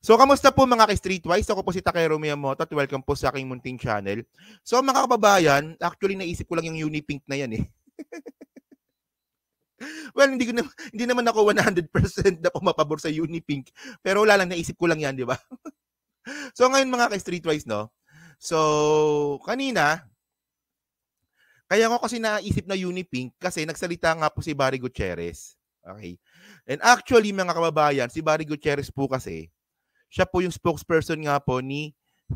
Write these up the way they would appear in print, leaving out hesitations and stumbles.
So, kamusta po mga ka-Streetwise? Ako po si Takero Miyamoto at welcome po sa aking munting channel. So, mga kababayan, actually naisip ko lang yung Unipink na yan eh. Well, hindi naman ako 100% na pumapabor sa Unipink, pero wala lang, naisip ko lang yan, di ba? So, ngayon mga ka-Streetwise, no? So, kanina, kaya ko kasi naisip na Unipink kasi nagsalita nga po si Barry Gutierrez. Okay. And actually, mga kababayan, si Barry Gutierrez po kasi, siya po yung spokesperson nga po ni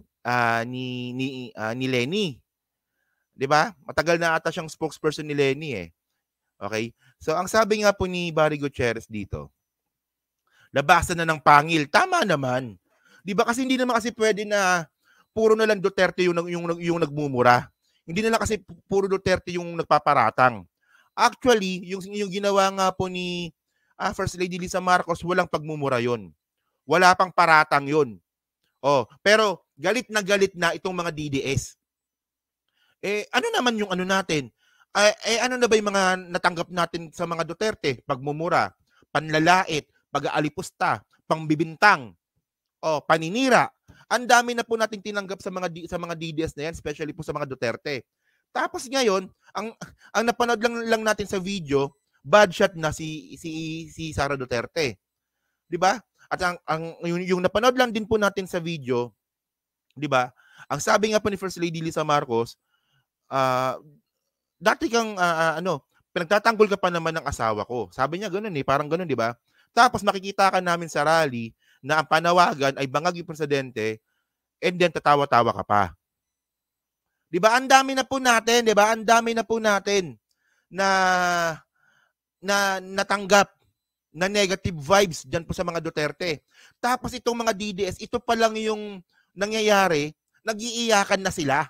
Lenny. 'Di ba? Matagal na ata siyang spokesperson ni Lenny eh. Okay? So ang sabi nga po ni Barry Gutierrez dito, labasan na ng pangil. Tama naman. 'Di ba kasi hindi naman kasi pwede na puro na lang Duterte yung nagmumura. Hindi na lang kasi puro Duterte yung nagpaparatang. Actually, yung ginawa nga po ni First Lady Lisa Marcos, walang pagmumura 'yon. Wala pang paratang 'yon. Oh, pero galit na itong mga DDS. Ano naman yung ano natin? Ano na ba yung mga natanggap natin sa mga Duterte? Pagmumura, panlalait, pag-aalipusta, pangbibintang, paninira. Ang dami na po nating tinanggap sa mga DDS na yan, especially po sa mga Duterte. Tapos ngayon, ang napanood lang natin sa video, bad shot na si Sara Duterte. 'Di ba? At yung napanood lang din po natin sa video, 'di ba? Ang sabi nga po ni First Lady Lisa Marcos, dati kang pinagtatanggol ka pa naman ng asawa ko. Sabi niya ganoon parang ganoon, 'di ba? Tapos makikita ka namin sa rally na ang panawagan ay bangag yung presidente and then tatawa-tawa ka pa. 'Di ba? Ang dami na po natin, 'di ba? Ang dami na po natin na natanggap na negative vibes dyan po sa mga Duterte. Tapos itong mga DDS, ito pa lang yung nangyayari, nag-iiyakan na sila.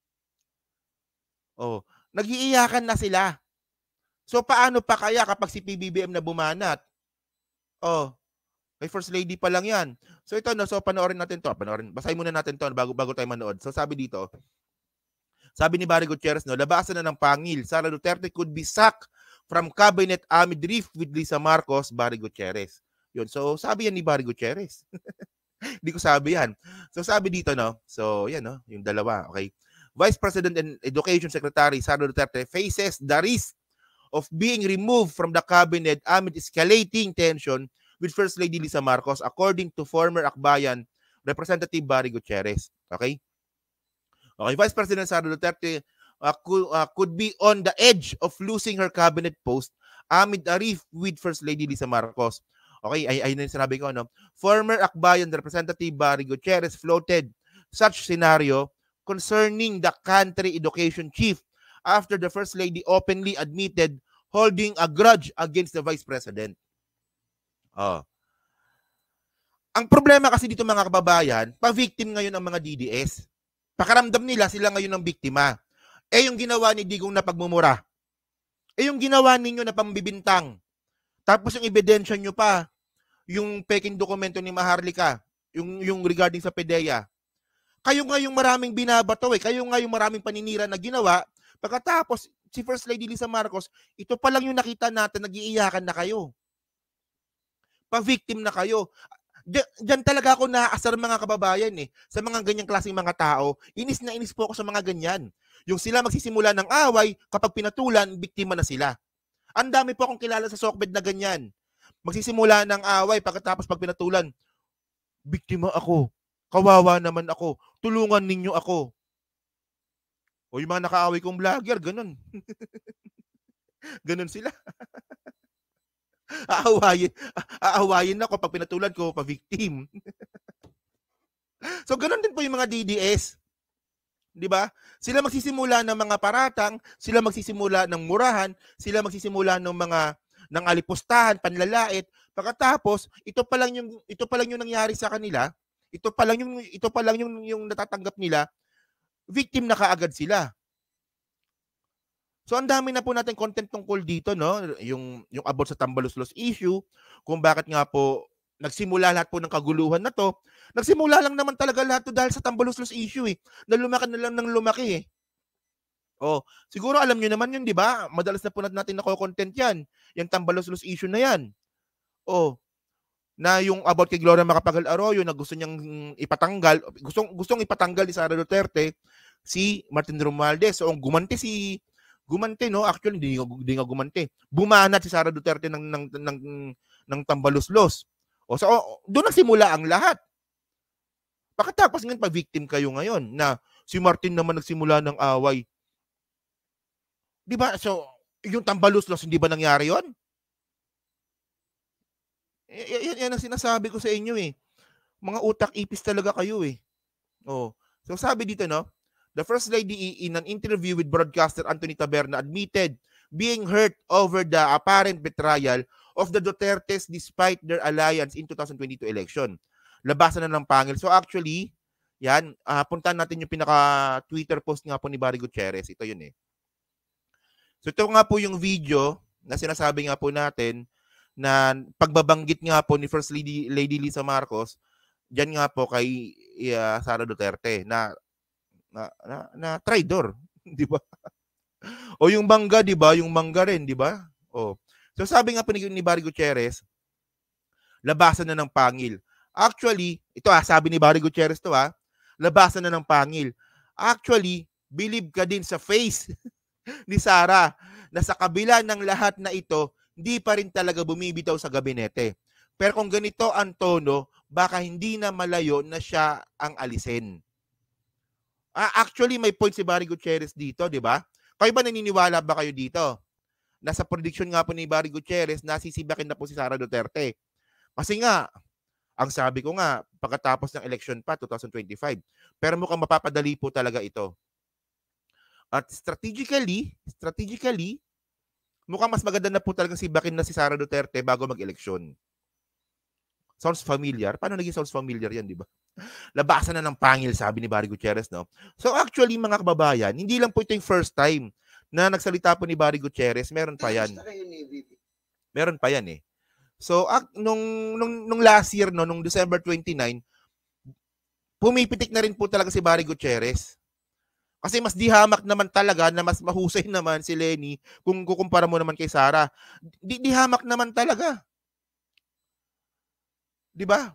Nag-iiyakan na sila. So paano pa kaya kapag si PBBM na bumanat? May First Lady pa lang yan. So ito, so panoorin natin to. Basahin muna natin to bago tayo manood. So sabi dito, sabi ni Barry Gutierrez, labasan na ng pangil. Sara Duterte could be sacked from cabinet amid rift with Lisa Marcos, Barry Gutierrez. Yun. So, sabi yan ni Barry Gutierrez. Hindi ko sabi yan. So, sabi dito, So, yan, yung dalawa. Okay. Vice President and Education Secretary Sara Duterte faces the risk of being removed from the cabinet amid escalating tension with First Lady Lisa Marcos, according to former Akbayan Representative Barry Gutierrez. Okay. Okay, Vice President Sara Duterte could be on the edge of losing her cabinet post amid a rift with First Lady Lisa Marcos. Okay, ayun yung sinabi ko, Former Akbayan Representative Barry Gutierrez floated such scenario concerning the country education chief after the First Lady openly admitted holding a grudge against the Vice President. Ang problema kasi dito mga kababayan, pa-victim ngayon ang mga DDS. Pakaramdam nila sila ngayon ang biktima. Yung ginawa ni Digong na pagmumura. Yung ginawa ninyo na pambibintang. Tapos yung ebidensya nyo pa, yung peking dokumento ni Maharlika, yung regarding sa PDEA. Kayo nga yung maraming binabato kayo nga yung maraming paninira na ginawa. Pagkatapos, si First Lady Lisa Marcos, ito pa lang yung nakita natin, nag-iiyakan na kayo. Pa-victim na kayo. Diyan talaga ako naaasar mga kababayan sa mga ganyang klaseng mga tao. Inis na inis po ako sa mga ganyan. Yung sila magsisimula ng away, kapag pinatulan, biktima na sila. Ang dami po akong kilala sa Sokbed na ganyan. Magsisimula ng away, pagkatapos pag pinatulan, biktima ako. Kawawa naman ako. Tulungan ninyo ako. O yung mga nakaaway kong vlogger, ganun. Ganun sila. Aawayin ako pag pinatulan ko pa-victim. So ganun din po yung mga DDS. 'Di ba? Sila magsisimula ng mga paratang, sila magsisimula ng murahan, sila magsisimula ng alipustahan, panlalait. Pagkatapos, ito pa lang yung nangyari sa kanila. Ito pa lang yung natatanggap nila. Victim na kaagad sila. So ang dami na po natin content tungkol dito, yung about sa Tambaluslos issue, kung bakit nga po nagsimula lahat po ng kaguluhan na to. Nagsimula lang naman talaga lahat to dahil sa Tambaluslos issue na lumaki na lang ng lumaki siguro alam niyo naman yun, di ba? Madalas na po natin nako-content yan, yung Tambaluslos issue na yan. na yung about kay Gloria Macapagal Arroyo na gusto niyang ipatanggal, gustong ipatanggal ni Sara Duterte si Martin Romualdez. So gumante no, actually hindi nga gumante. Bumanat si Sara Duterte ng tambaluslos. O so doon nagsimula ang lahat. Pagkatapos ngayon pa-victim kayo ngayon na si Martin naman nagsimula ng away. 'Di ba? So yung tambaluslos hindi ba nangyari 'yon? Yan ang sinasabi ko sa inyo eh. Mga utak ipis talaga kayo eh. Oh. So sabi dito no, the First Lady in an interview with broadcaster Anthony Taberna admitted being hurt over the apparent betrayal of the Dutertes despite their alliance in 2022 election. Labasan na ng pangil. So actually, yan, puntahan natin yung pinaka-Twitter post nga po ni Barry Gutierrez. Ito yun eh. So ito nga po yung video na sinasabi nga po natin na pagbabanggit nga po ni First Lady Lisa Marcos diyan nga po kay Sara Duterte na traitor, di ba? O yung mangga, di ba? Yung mangga rin, di ba? O. So sabi nga po ni Barry Gutierrez, labasan na ng pangil. Actually, ito sabi ni Barry Gutierrez to labasan na ng pangil. Actually, believe ka din sa face ni Sara na sa kabila ng lahat na ito, hindi pa rin talaga bumibitaw sa gabinete. Pero kung ganito ang tono, baka hindi na malayo na siya ang alisin. Actually, may point si Barry Gutierrez dito, di ba? Kayo ba naniniwala ba kayo dito? Nasa prediction nga po ni Barry Gutierrez, nasisibakin na po si Sara Duterte. Kasi nga, ang sabi ko nga, pagkatapos ng election pa, 2025. Pero mukhang mapapadali po talaga ito. At strategically, mukhang mas maganda na po talagang sibakin na si Sara Duterte bago mag-eleksyon. Sounds familiar? Paano naging sounds familiar yan, di ba? Labasan na ng pangil, sabi ni Barry Gutierrez, no? So actually, mga kababayan, hindi lang po ito yung first time na nagsalita po ni Barry Gutierrez. Meron pa yan. Meron pa yan eh. So, nung last year, no, nung December 29, pumipitik na rin po talaga si Barry Gutierrez. Kasi mas dihamak naman talaga na mas mahusay naman si Lenny kung kukumpara mo naman kay Sara. Dihamak naman talaga. 'Di ba?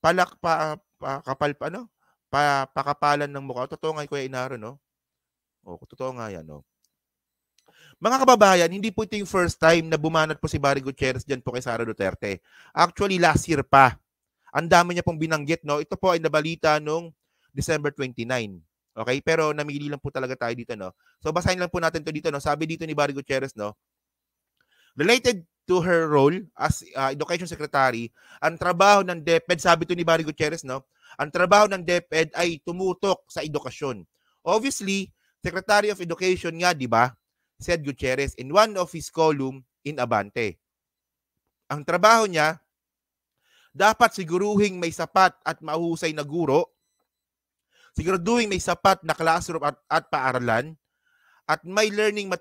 Pakapalan ng mukha. Totoo nga Kuya Inaro, no? O, totoo nga yan, no? Mga kababayan, hindi po ito yung first time na bumanat po si Barry Gutierrez dyan po kay Sara Duterte. Actually, last year pa. Ang dami niya pong binanggit, no? Ito po ay nabalita nung December 29. Okay? Pero namili lang po talaga tayo dito, no? So, basahin lang po natin to dito, no? Sabi dito ni Barry Gutierrez, no? Related to her role as Education Secretary, ang trabaho ng DepEd, sabi to ni Barry Gutierrez, no? Ang trabaho ng DepEd ay tumutok sa edukasyon. Obviously, Secretary of Education nga, di ba? Said Gutierrez in one of his column in Abante. Ang trabaho niya, dapat siguruhing may sapat at mahusay na guro, siguraduhin may sapat na classroom at paaralan, at may learning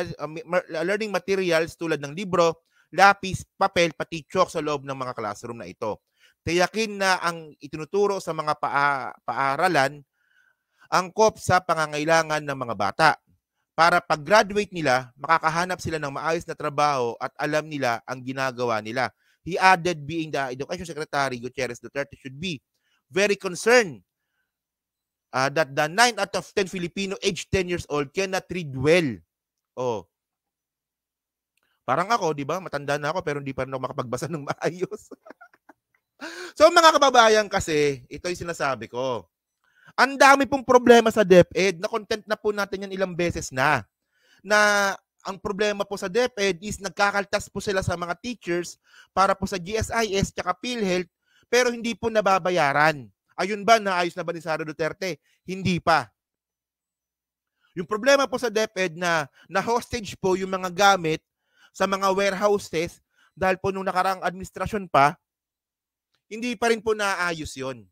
materials tulad ng libro, lapis, papel, pati chalk sa loob ng mga classroom na ito. Tiyakin na ang itinuturo sa mga paaralan angkop sa pangangailangan ng mga bata. Para pag-graduate nila, makakahanap sila ng maayos na trabaho at alam nila ang ginagawa nila. He added, being the Education Secretary, Gutierrez Duterte should be very concerned that the 9 out of 10 Filipino aged 10 years old cannot read well. Oh. Parang ako, di ba? Matanda na ako pero hindi pa rin ako makapagbasa ng maayos. So mga kababayan kasi, ito yung sinasabi ko. Ang dami pong problema sa DepEd. Na-content na po natin yan ilang beses na ang problema po sa DepEd is nagkakaltas po sila sa mga teachers para po sa GSIS tsaka PhilHealth pero hindi po nababayaran. Ayun ba, naayos na ba ni Sara Duterte? Hindi pa. Yung problema po sa DepEd na hostage po yung mga gamit sa mga warehouses dahil po nung nakaraang administrasyon pa, hindi pa rin po naayos yun.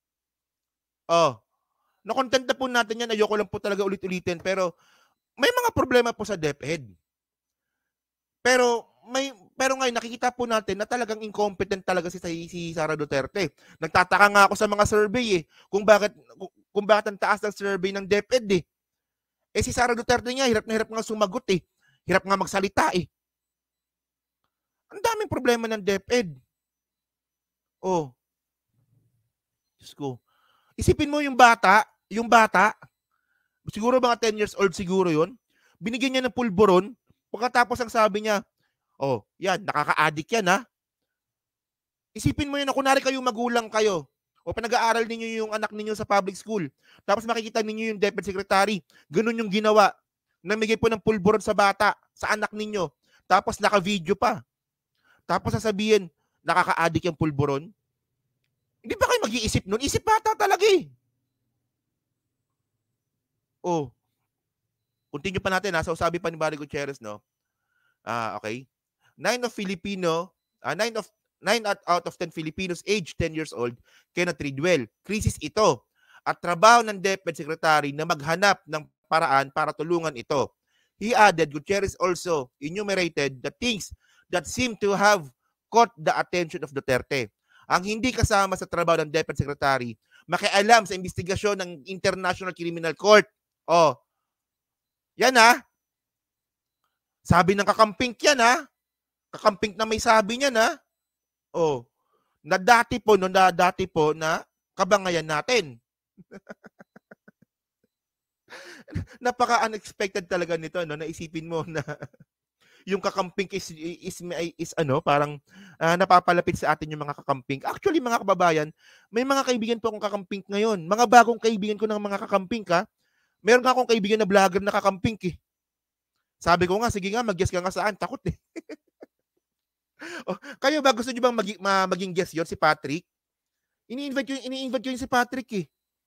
Na-content na po natin yan. Ayoko lang po talaga ulit-ulitin pero may mga problema po sa DepEd. Pero ngayon nakikita po natin na talagang incompetent talaga si Sara Duterte. Nagtataka nga ako sa mga survey kung bakit ang taas ng survey ng DepEd . Si Sara Duterte nga hirap na hirap nga sumagot . Hirap nga magsalita . Ang daming problema ng DepEd. Oh, Diyos ko. Isipin mo yung bata, siguro mga 10 years old siguro yun, binigyan niya ng pulburon, pagkatapos ang sabi niya, oh, yan, nakaka-addict yan ha. Isipin mo yun na kunwari kayong magulang kayo, o pinag-aaral ninyo yung anak ninyo sa public school, tapos makikita ninyo yung DepEd secretary, ganun yung ginawa, namigay po ng pulburon sa bata, sa anak ninyo, tapos naka-video pa. Tapos sasabihin, nakaka-addict yung pulburon. Hindi ba kayo mag-iisip nun? Isip bata talaga eh. Oh, continue pa natin ha. So sabi pa ni Barry Gutierrez, no? Okay. 9 out of 10 Filipinos aged 10 years old cannot read well. Krisis ito. At trabaho ng DepEd Secretary na maghanap ng paraan para tulungan ito. He added, Gutierrez also enumerated the things that seem to have caught the attention of Duterte. Ang hindi kasama sa trabaho ng DepEd Secretary, makialam sa investigasyon ng International Criminal Court. Oh, yan ha. Sabi ng kakamping yan ha. Kakamping na may sabi niyan ha. Oh, na dati po na kabangayan natin. Napaka-unexpected talaga nito, no? Naisipin mo na yung kakamping is ano, parang napapalapit sa atin yung mga kakamping. Actually, mga kababayan, may mga kaibigan po akong kakamping ngayon. Mga bagong kaibigan ko ng mga kakamping ka. Meron nga akong kaibigan na vlogger na kakamping eh. Sabi ko nga, sige nga, mag-guess ka nga saan. Takot eh. Oh, kayo ba gusto niyo bang maging guest yon si Patrick? Ini-invite ko yung si Patrick eh.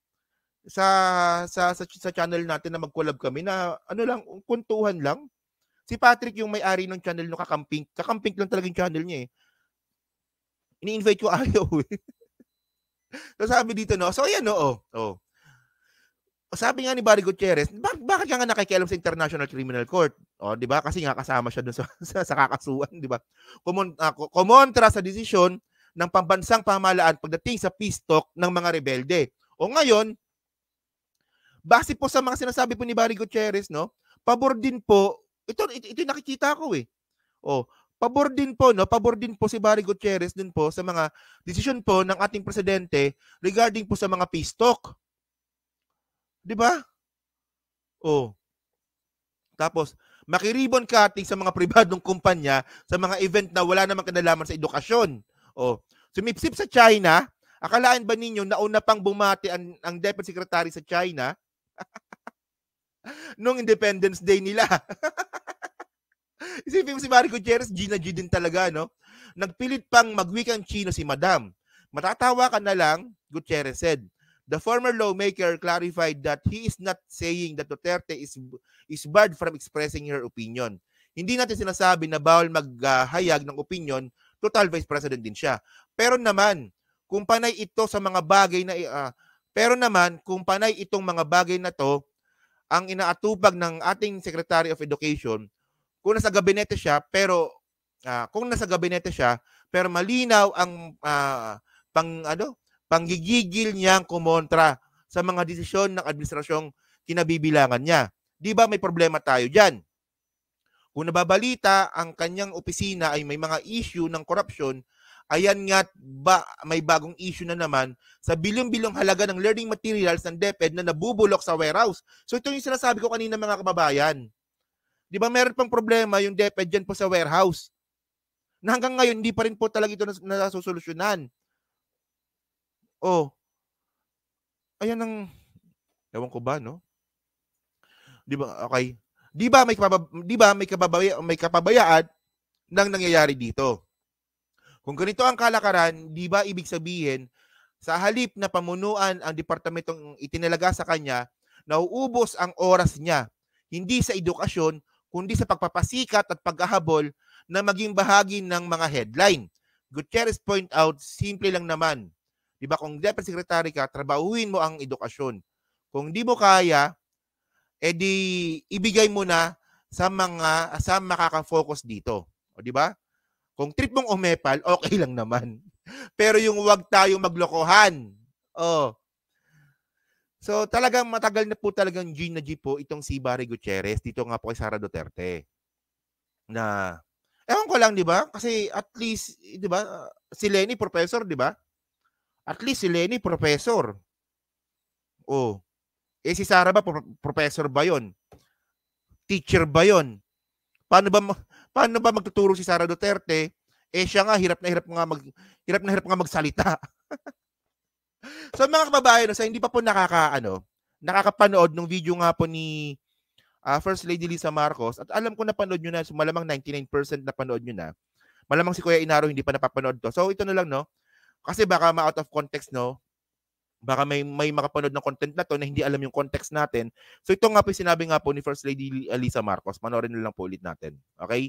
Sa channel natin na mag-collab kami na ano lang, kuntuhan lang. Si Patrick yung may-ari ng channel no kakamping. Kakamping lang talaga yung channel niya eh. Ini-invite ko ayaw eh. So sabi dito no, so ayan no, oh. Sabi nga ni Barry Gutierrez, bakit ka nga nakikialam sa International Criminal Court? O, di ba? Kasi nga kasama siya dun sa kakasuhan, di ba? Kumontra sa desisyon ng pambansang pamahalaan pagdating sa peace talk ng mga rebelde. O ngayon, base po sa mga sinasabi po ni Barry Gutierrez, no? Pabor din po, ito nakikita ko eh. O, pabor din po si Barry Gutierrez din po sa mga desisyon po ng ating presidente regarding po sa mga peace talk. Di ba? Oh. Tapos, makiribon cutting sa mga pribadong kumpanya sa mga event na wala namang kinalaman sa edukasyon. Oh. Sumipsip sa China, akalaan ba ninyo nauna pang bumati ang DepEd Secretary sa China nung Independence Day nila? Isipin mo si Barry Gutierrez, Gina G din talaga, no? Nagpilit pang magwikang Chino si Madam. Matatawa ka na lang, Gutierrez said. The former lawmaker clarified that he is not saying that Duterte is barred from expressing her opinion. Hindi natin sinasabi na bawal maghayag ng opinion, total vice president din siya. Pero naman, kung panay ito sa mga bagay na kung panay itong mga bagay na to ang inaatupag ng ating Secretary of Education, kung nasa gabinete siya pero malinaw ang panggigigil niyang kumontra sa mga desisyon ng administrasyong kinabibilangan niya. Di ba may problema tayo dyan? Kung nababalita ang kanyang opisina ay may mga issue ng korupsyon, ayan nga may bagong issue na naman sa bilyong-bilyong halaga ng learning materials ng DepEd na nabubulok sa warehouse. So ito yung sinasabi ko kanina mga kababayan. Di ba meron pang problema yung DepEd dyan po sa warehouse? Na hanggang ngayon, hindi pa rin po talaga ito nasusolusyonan. Oh. Ayan ang ewan ko ba, no? Di ba? Okay. Di ba may kapabayaan nang nangyayari dito? Kung ganito ang kalakaran, di ba ibig sabihin sa halip na pamunuan ang departamentong itinalaga sa kanya, nauubos ang oras niya, hindi sa edukasyon, kundi sa pagpapasikat at paghahabol na maging bahagi ng mga headline. Gutierrez point out, simple lang naman. Di ba kung DepEd Secretary ka, trabahuin mo ang edukasyon. Kung di mo kaya, edi ibigay mo na sa makaka-focus dito. O di ba? Kung trip mong umepal, okay lang naman. Pero yung wag tayong maglokohan. Oh. So talagang matagal na po talagang G na G po itong si Barry Gutierrez dito nga po kay Sara Duterte. Na Ewan ko lang, di ba? Kasi at least, di ba, si Lenny professor, di ba? At least si Lenny professor. Oh. Eh si Sara ba professor ba 'yon? Teacher ba 'yon? Paano ba magtuturo si Sara Duterte? Eh siya nga hirap na hirap nga magsalita. So mga kababayan, sa hindi pa po nakakapanood ng video nga po ni First Lady Lisa Marcos, at alam ko napanood nyo na, so malamang 99% napanood nyo na. Malamang si Kuya Inaro hindi pa napapanood to. So ito na lang, no? Kasi baka ma-out of context, no? Baka may makapanood ng content na to na hindi alam yung context natin. So ito nga po sinabi nga po ni First Lady Lisa Marcos. Panoorin na lang po ulit natin. Okay?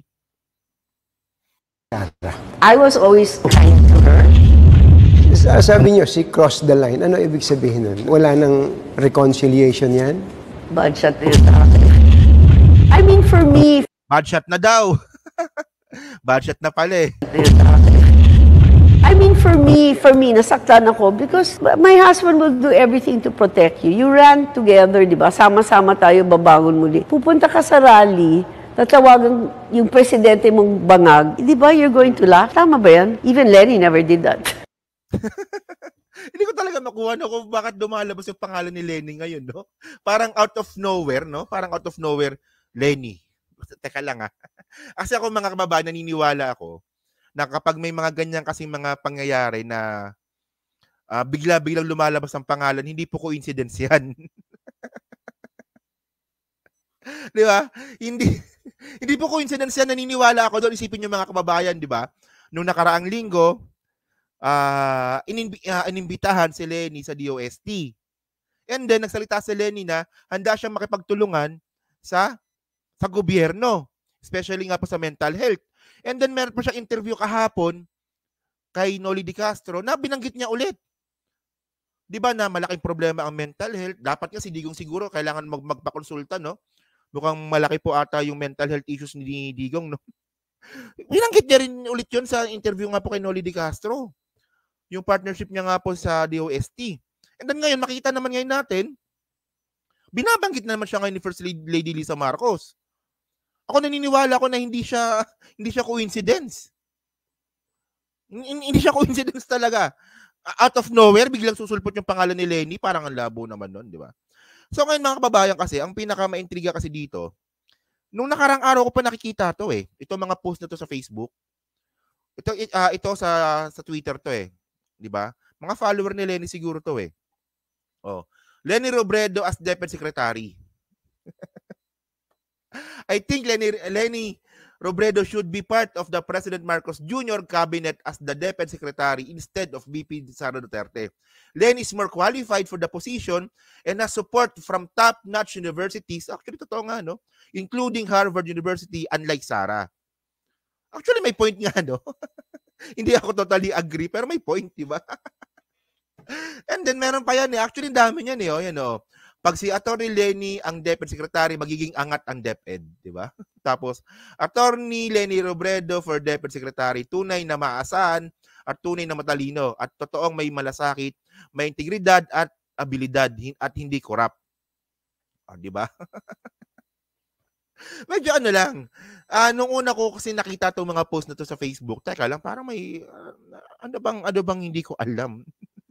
I was always kind to her. Sabi niyo, she crossed the line. Ano ibig sabihin nun? Wala nang reconciliation yan? Bad shot na yun sa akin. I mean, for me, Bad shot na daw. Bad shot na pala eh. yun sa akin. I mean, for me, nasaktan ako because my husband will do everything to protect you. You ran together, di ba? Sama-sama tayo, babangon muli. Pupunta ka sa rally, tatawagan yung presidente mong bangag, di ba, you're going to laugh? Tama ba yan? Even Lenny never did that. Hindi ko talaga makuha no kung bakit dumalabas yung pangalan ni Lenny ngayon, no? Parang out of nowhere, no? Parang out of nowhere, Lenny. Teka lang Kasi ako mga kababayan, naniniwala ako na kapag may mga ganyan kasing mga pangyayari na bigla-biglang lumalabas ang pangalan, hindi po coincidence yan. Di ba? Hindi po coincidence yan, naniniwala ako doon. Isipin nyo mga kababayan, di ba? Nung nakaraang linggo, inimbitahan si Lenny sa DOST. And then, nagsalita si Lenny na handa siyang makipagtulungan sa gobyerno, especially nga po sa mental health. And then, meron pa siyang interview kahapon kay Noli Di Castro na binanggit niya ulit. Di ba na malaking problema ang mental health? Dapat nga si Digong siguro kailangan magpakonsulta, no? Mukhang malaki po ata yung mental health issues ni Digong, no? Binanggit niya rin ulit yun sa interview nga po kay Noli Di Castro. Yung partnership niya nga po sa DOST. And then ngayon, makita naman ngayon natin, binabanggit na naman siya ngayon ni First Lady Lisa Marcos. Ako naniniwala ko na hindi siya coincidence. Hindi siya coincidence talaga. Out of nowhere, biglang susulpot yung pangalan ni Lenny, parang ang labo naman nun, di ba? So ngayon mga kababayan kasi, ang pinaka-maintriga kasi dito, nung nakarang araw ko pa nakikita to eh. Ito mga post na to sa Facebook. Ito sa Twitter to eh. Di ba? Mga follower ni Lenny siguro to eh. Oh. Lenny Robredo as Deputy Secretary. I think Lenny Robredo should be part of the President Marcos Jr. cabinet as the Deputy Secretary instead of VP Sara Duterte. Lenny is more qualified for the position and has support from top-notch universities. Actually, totoo nga, no? Including Harvard University, unlike Sara. Actually, may point nga, no? Hindi ako totally agree, pero may point, di ba? And then, meron pa yan eh. Actually, dami yan eh. Oh, yan, oh. Pag si Atty. Lenny ang Deputy Secretary, magiging angat ang DepEd, di ba? Tapos, Atty. Lenny Robredo for Deputy Secretary, tunay na maasahan at tunay na matalino at totoong may malasakit, may integridad at abilidad at hindi korap. Di ba? Medyo ano lang. Nung una ko kasi nakita itong mga post na to sa Facebook, teka lang, parang may, ano bang hindi ko alam.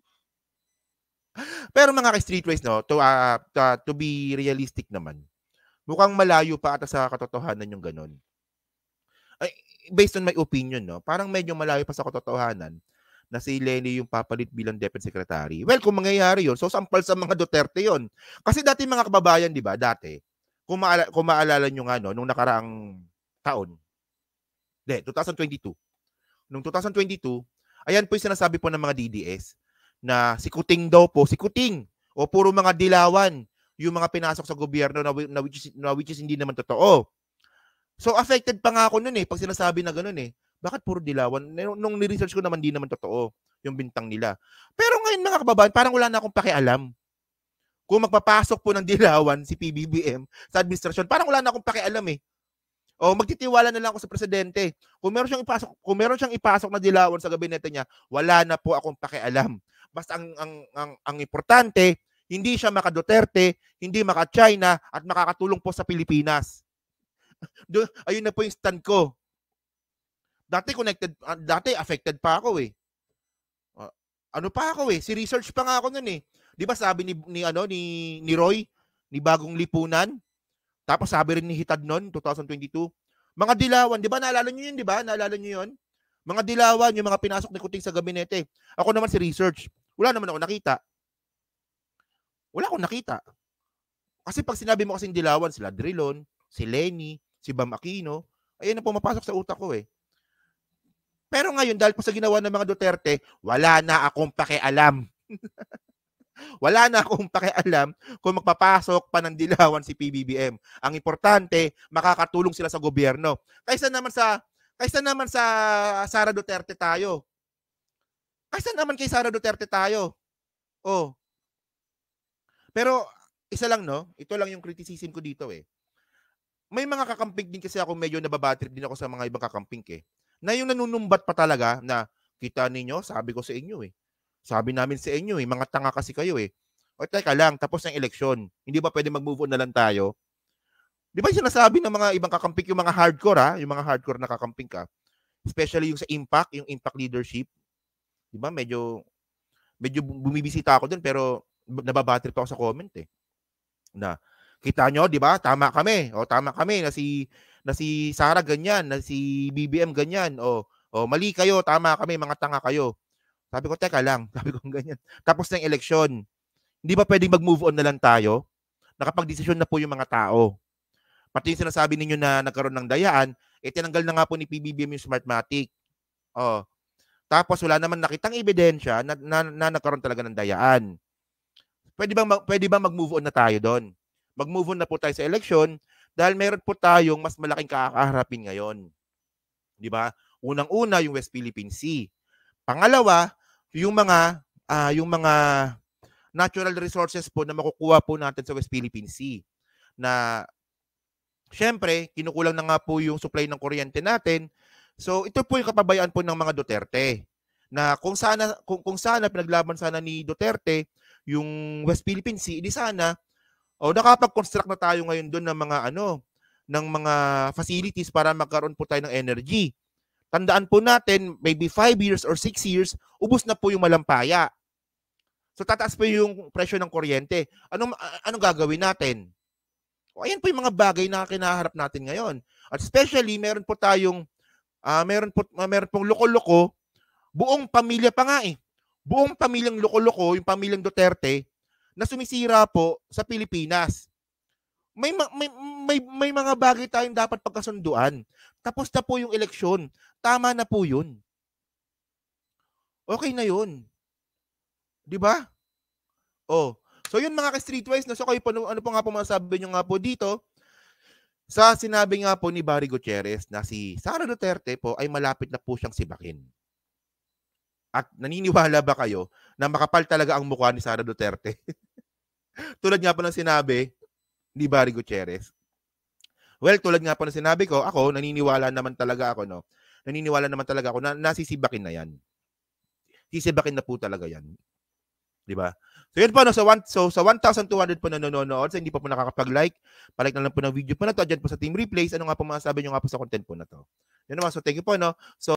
Pero mga ka-streetways, no, to be realistic naman, mukhang malayo pa ata sa katotohanan yung ganun. Ay, based on my opinion, no, parang medyo malayo pa sa katotohanan na si Lenny yung papalit bilang Deputy Secretary. Well, kung mangyayari yun, so sampal sa mga Duterte yun. Kasi dati mga kababayan, di ba, kung maalala nyo nga, no, nung nakaraang taon, 2022. Nung 2022, ayan po yung sinasabi po ng mga DDS, na si Kuting daw po, o puro mga dilawan yung mga pinasok sa gobyerno na which is hindi naman totoo. So affected pa nga ako nun eh, pag sinasabi na ganun eh. Bakit puro dilawan? Nung ni-research ko naman, di naman totoo yung bintang nila. Pero ngayon mga kababayan, parang wala na akong pakialam. Kung magpapasok po ng dilawan si PBBM sa administrasyon, parang wala na akong pakialam eh. O magtitiwala na lang ako sa presidente. Kung meron siyang ipasok na dilawan sa gabinete niya, wala na po akong pakialam. Basta ang importante, hindi siya maka-Duterte, hindi maka-China, at makakatulong po sa Pilipinas. Ayun na po yung stand ko. Dati affected pa ako eh. Ano pa ako eh, si research pa nga ako nun eh. 'Di ba sabi ni Roy, ni Bagong Lipunan, tapos sabi rin ni Hitad noon 2022, mga dilawan, 'di ba naalala niyo 'yun, 'di ba? Naalala niyo 'yun? Mga dilawan, yung mga pinasok ni Kuting sa gabinete. Ako naman si research. Wala naman ako nakita. Wala akong nakita. Kasi pag sinabi mo kasing dilawan, sila Drilon, si Lenny, si Bam Aquino, ayun ang pumapasok sa utak ko eh. Pero ngayon, dahil po sa ginawa ng mga Duterte, wala na akong pakialam. Wala na akong pakialam kung magpapasok pa ng dilawan si PBBM. Ang importante, makakatulong sila sa gobyerno. Kaysa naman sa Sara Duterte tayo. Kaysa naman kay Sara Duterte tayo. Oh. Pero isa lang no, ito lang yung criticism ko dito eh. May mga kakamping din kasi ako, medyo nababatrip din ako sa mga ibang kakamping eh. Na yung nanunumbat pa talaga na, kita ninyo, sabi ko sa inyo eh. Sabi namin sa inyo eh, mga tanga kasi kayo eh. O teka lang, tapos ng eleksyon, hindi ba pwede mag-move on na lang tayo? Di ba yung sinasabi ng mga ibang kakamping, yung mga hardcore yung mga hardcore na kakamping ka, especially yung sa impact, yung impact leadership. Di ba medyo bumibisita ako dun, pero nababatrip ako sa comment eh. Na, kita nyo, di ba? Tama kami. O tama kami na si Sara ganyan, na si BBM ganyan. O mali kayo, tama kami, mga tanga kayo. Sabi ko, teka lang. Sabi ko ganyan. Tapos ng eleksyon, hindi ba pwedeng mag-move on na lang tayo? Nakapag-desisyon na po yung mga tao. Pati yung sinasabi ninyo na nagkaroon ng dayaan, tinanggal na nga po ni PBBM yung Smartmatic. Tapos wala naman nakitang ebidensya na nagkaroon talaga ng dayaan. Pwede bang mag-move on na tayo doon? Mag-move on na po tayo sa eleksyon dahil meron po tayong mas malaking kakaharapin ngayon. Di ba? Unang-una yung West Philippine Sea. Pangalawa, yung mga natural resources po na makukuha po natin sa West Philippine Sea. Na syempre, kinukulang na nga po yung supply ng kuryente natin. So ito po yung kapabayaan po ng mga Duterte. Na kung sana pinaglaban sana ni Duterte yung West Philippine Sea, di sana nakapag-construct na tayo ngayon doon ng mga facilities para magkaroon po tayo ng energy. Tandaan po natin, maybe 5 years or 6 years, ubos na po yung malampaya. So tataas po yung presyo ng kuryente. Anong gagawin natin? Ayan po yung mga bagay na kinaharap natin ngayon. At especially, meron pong loko-loko, buong pamilya pa nga eh. Buong pamilyang loko-loko, yung pamilyang Duterte, na sumisira po sa Pilipinas. May mga bagay tayong dapat pagkasunduan. Tapos na po yung eleksyon. Tama na po yun. Okay na yun. Di ba? So yun mga ka-streetwise, so kayo po, ano po nga po masasabi nyo nga po dito sa sinabi nga po ni Barry Gutierrez na si Sara Duterte po ay malapit na po siyang sibakin. At naniniwala ba kayo na makapal talaga ang mukha ni Sara Duterte? Tulad nga po ng sinabi ni Barry Gutierrez. Well, tulad nga po ng sinabi ko, ako, naniniwala naman talaga ako na nasisibakin na yan. Sisibakin na po talaga yan. Diba? So yun po, sa 1,200 po na nanonood, sa hindi pa po nakakapag-like, palike na lang po ng video po na to, dyan po sa Team Replays, ano nga po masasabi nyo nga po sa content po na to. Yun naman, so thank you po, no? So,